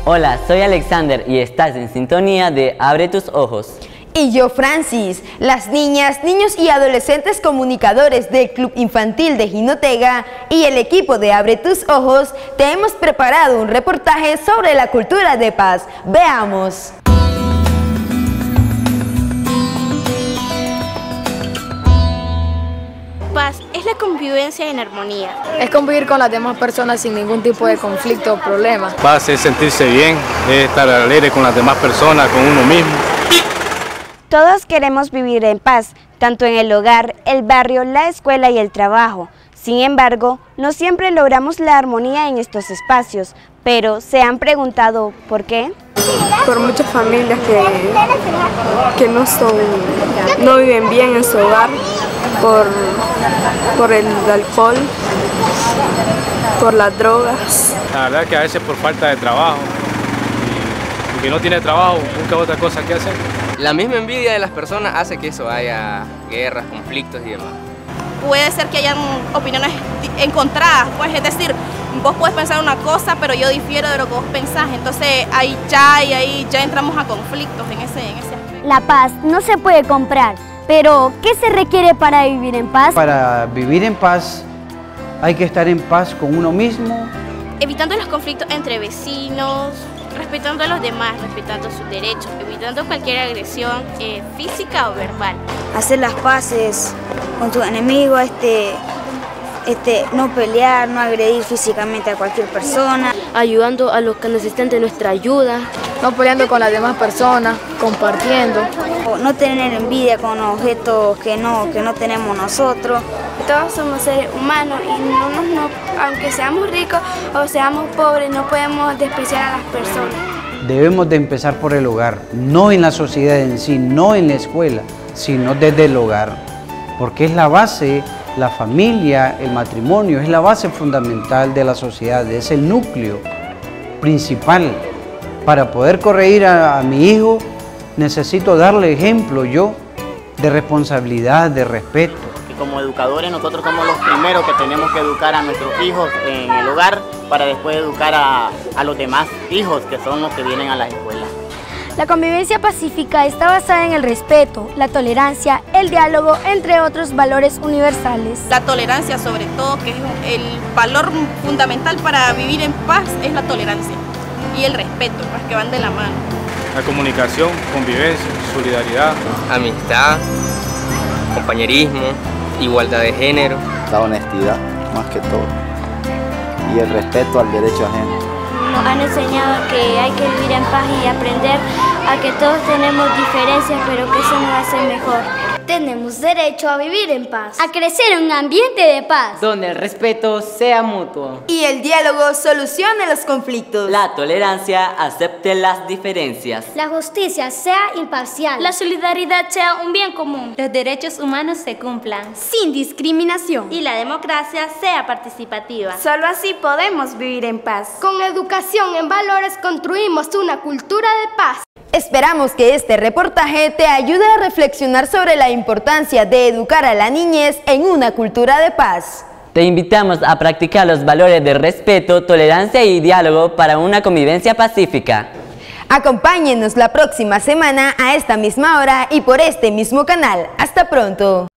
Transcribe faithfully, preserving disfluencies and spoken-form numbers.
Hola, soy Alexander y estás en sintonía de Abre tus ojos. Y yo, Francis. Las niñas, niños y adolescentes comunicadores del Club Infantil de Jinotega y el equipo de Abre tus ojos te hemos preparado un reportaje sobre la cultura de paz. Veamos. Paz es la convivencia en armonía. Es convivir con las demás personas sin ningún tipo de conflicto o problema. Paz es sentirse bien, es estar alegre con las demás personas, con uno mismo. Todos queremos vivir en paz, tanto en el hogar, el barrio, la escuela y el trabajo. Sin embargo, no siempre logramos la armonía en estos espacios, pero ¿se han preguntado por qué? Por muchas familias que, que no, son, no viven bien en su hogar, por, por el alcohol, por las drogas. La verdad es que a veces por falta de trabajo, y que no tiene trabajo, busca otra cosa que hacer. La misma envidia de las personas hace que eso haya guerras, conflictos y demás. Puede ser que hayan opiniones encontradas, pues, es decir, vos puedes pensar una cosa, pero yo difiero de lo que vos pensás, entonces ahí ya, y ahí ya entramos a conflictos en ese, en ese aspecto. La paz no se puede comprar, pero ¿qué se requiere para vivir en paz? Para vivir en paz hay que estar en paz con uno mismo. Evitando los conflictos entre vecinos, respetando a los demás, respetando sus derechos, evitando cualquier agresión eh, física o verbal. Hacer las paces con tus enemigos, este, este, no pelear, no agredir físicamente a cualquier persona. Ayudando a los que necesitan de nuestra ayuda. No peleando con las demás personas, compartiendo. No tener envidia con objetos que no, que no tenemos nosotros. Todos somos seres humanos y no, no, no, aunque seamos ricos o seamos pobres, no podemos despreciar a las personas. Debemos de empezar por el hogar, no en la sociedad en sí, no en la escuela, sino desde el hogar, porque es la base, la familia, el matrimonio, es la base fundamental de la sociedad, es el núcleo principal. Para poder corregir a, a mi hijo, necesito darle ejemplo yo de responsabilidad, de respeto. Como educadores nosotros somos los primeros que tenemos que educar a nuestros hijos en el hogar para después educar a, a los demás hijos que son los que vienen a la escuela. La convivencia pacífica está basada en el respeto, la tolerancia, el diálogo, entre otros valores universales. La tolerancia sobre todo, que es el valor fundamental para vivir en paz, es la tolerancia y el respeto, pues, que van de la mano. La comunicación, convivencia, solidaridad, amistad, compañerismo, igualdad de género. La honestidad, más que todo, y el respeto al derecho ajeno. Nos han enseñado que hay que vivir en paz y aprender a que todos tenemos diferencias, pero que eso nos hace mejor. Tenemos derecho a vivir en paz, a crecer en un ambiente de paz, donde el respeto sea mutuo y el diálogo solucione los conflictos. La tolerancia acepte las diferencias. La justicia sea imparcial. La solidaridad sea un bien común. Los derechos humanos se cumplan sin discriminación. Y la democracia sea participativa. Solo así podemos vivir en paz. Con educación en valores construimos una cultura de paz. Esperamos que este reportaje te ayude a reflexionar sobre la importancia de educar a la niñez en una cultura de paz. Te invitamos a practicar los valores de respeto, tolerancia y diálogo para una convivencia pacífica. Acompáñenos la próxima semana a esta misma hora y por este mismo canal. Hasta pronto.